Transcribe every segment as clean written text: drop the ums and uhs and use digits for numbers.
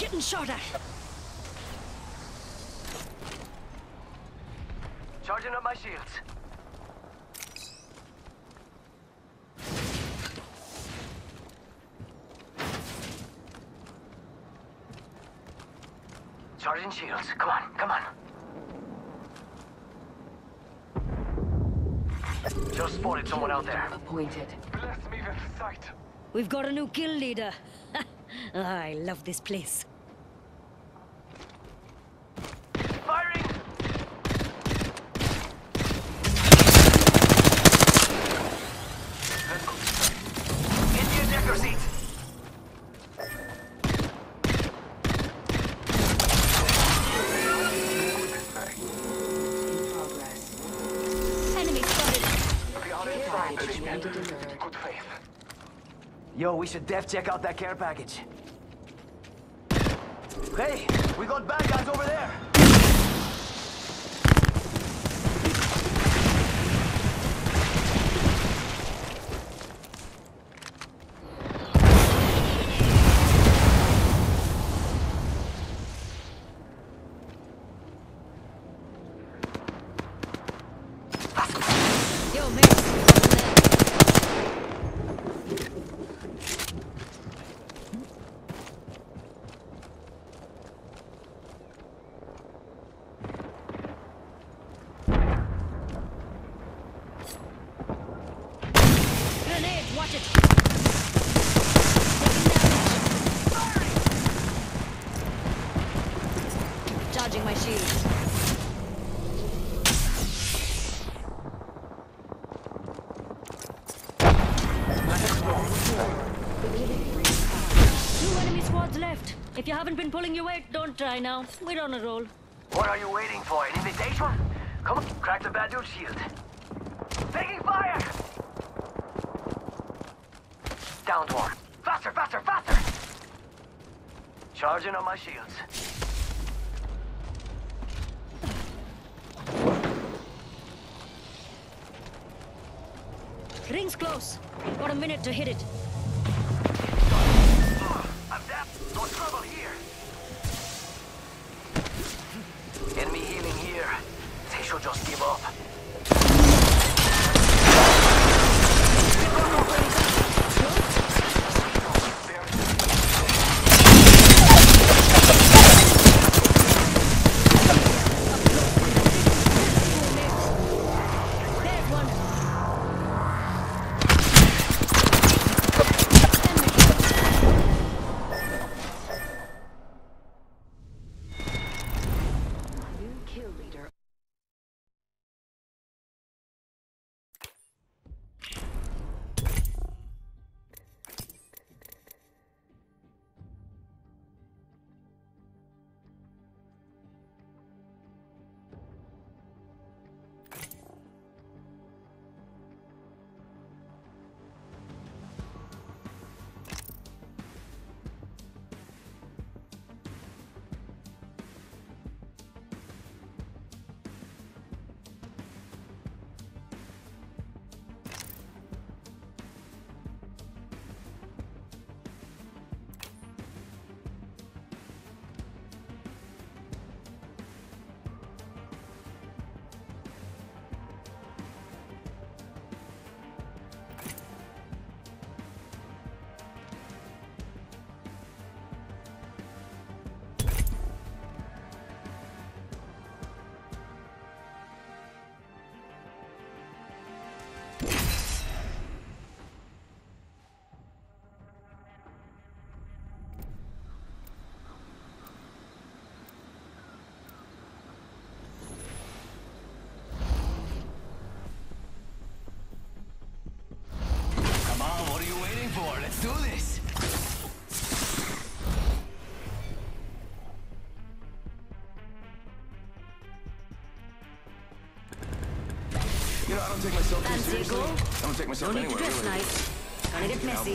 Getting shot at. Charging up my shields. Charging shields. Come on, come on. Just spotted someone out there. Appointed. Bless me with sight. We've got a new kill leader. I love this place. Firing! Indian decker seat. Enemy spotted. Good faith. Yo, we should def check out that care package. Hey, we got bad guys over there. Yo, mate. Grenade, watch it. Charging my shield. Two enemy squads left. If you haven't been pulling your weight, don't try now. We're on a roll. What are you waiting for? An invitation? Come on, crack the bad dude's shield. Taking fire! Downed one. Faster, faster, faster! Charging on my shields. Ring's close. Got a minute to hit it. I'm down. No trouble here. Enemy healing here. They should just give up. There's one. New kill leader. Come on, what are you waiting for? Let's do this. You know, I don't take myself too Fancy a seriously. goal? I don't take myself No need to anywhere, dress really. nice. Gonna get messy.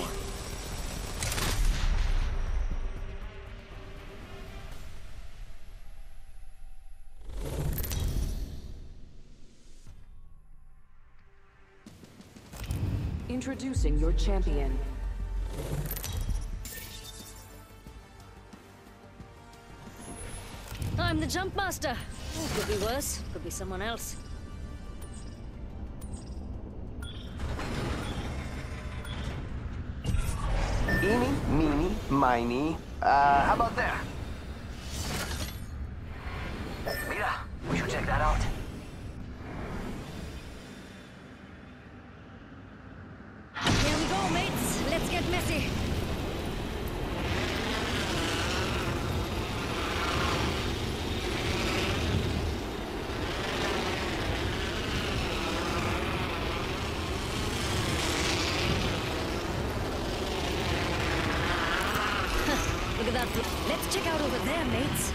Introducing your champion. I'm the jump master. Oh, could be worse. Could be someone else. Eeny, meeny, miny. How about there? Mira, we should check that out. Here we go, mates. Let's get messy. Look at that. Let's check out over there, mates.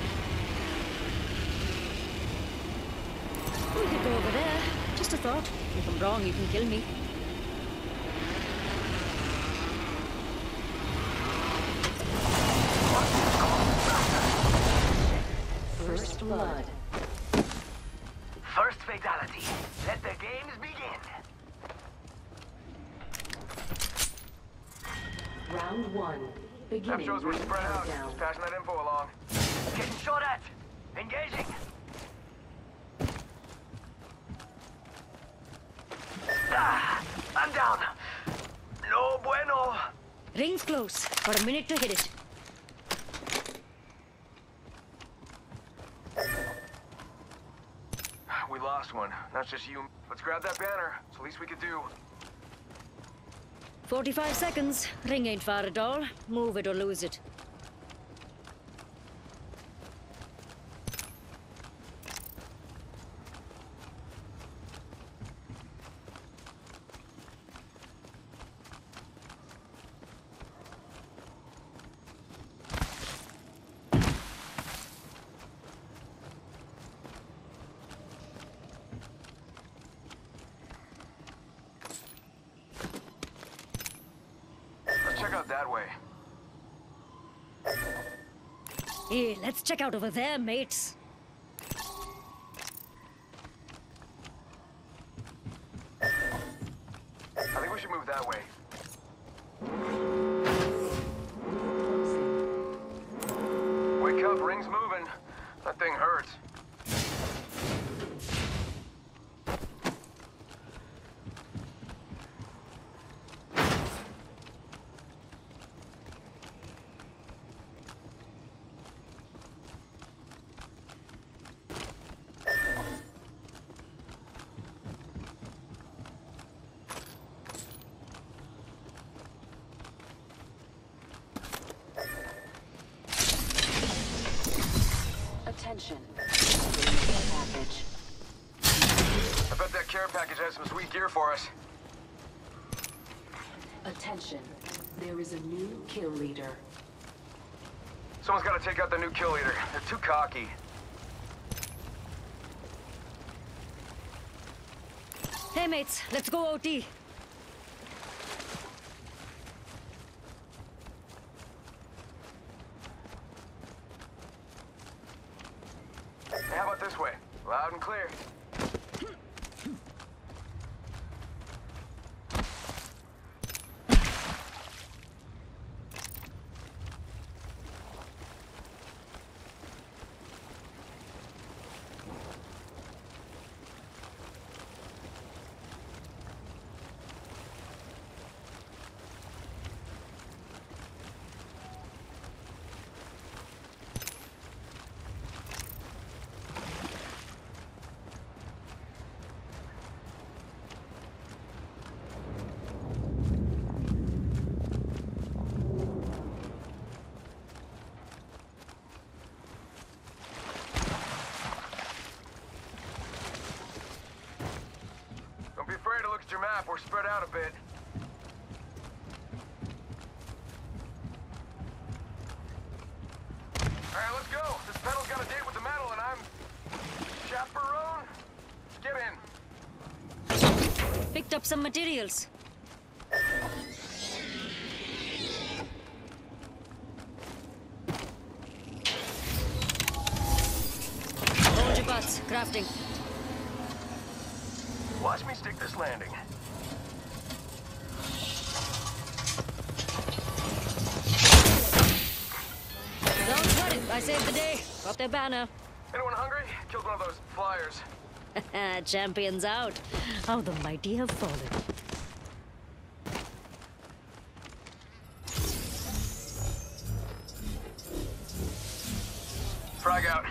We could go over there. Just a thought. If I'm wrong, you can kill me. First blood. First fatality. Let the games begin. Round 1. That Beginning shows we're ring spread out. countdown. Just passing that info along. Getting shot at. Engaging. I'm down. No bueno. Ring's close. Got a minute to hit it. We lost one. That's just you. Let's grab that banner. It's the least we could do. 45 seconds. Ring ain't far at all. Move it or lose it. Let's check out that way. Hey, let's check out over there, mates. I think we should move that way. Wake up, ring's moving. That thing hurts. Attention. Care package. I bet that care package has some sweet gear for us. Attention. There is a new kill leader. Someone's got to take out the new kill leader. They're too cocky. Hey, mates, let's go OT. Hey, how about this way? Loud and clear. Don't be afraid to look at your map. We're spread out a bit. All right, let's go. This pedal's got a date with the metal, and I'm... chaperone? Get in. Picked up some materials. Hold your butts. Crafting. Watch me stick this landing. Don't sweat it. I saved the day. Got their banner. Anyone hungry? Killed one of those flyers. Champions out. How the mighty have fallen. Frag out.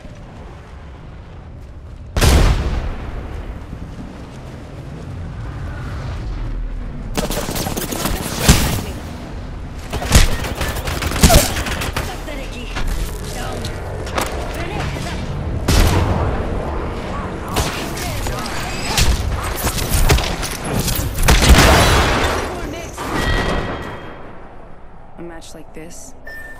A match like this.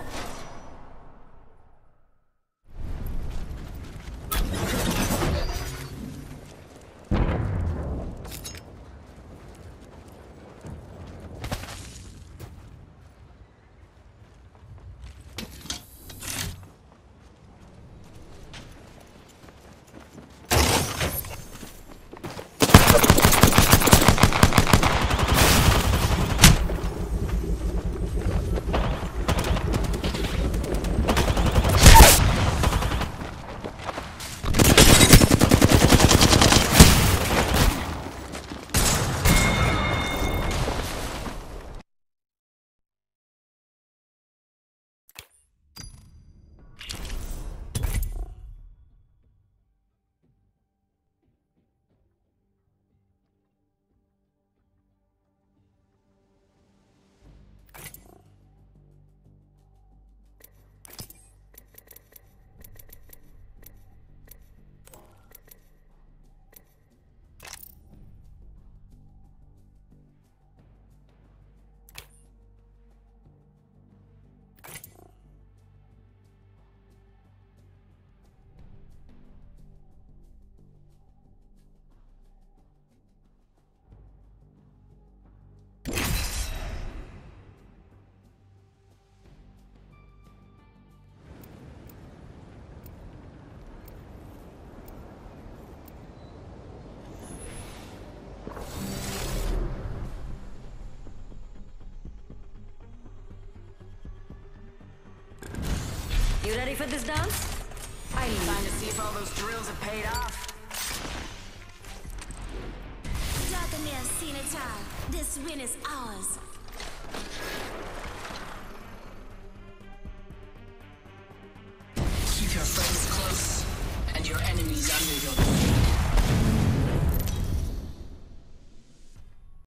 You ready for this dance? I'm trying to see if all those drills have paid off. Dark and seen it all. This win is ours.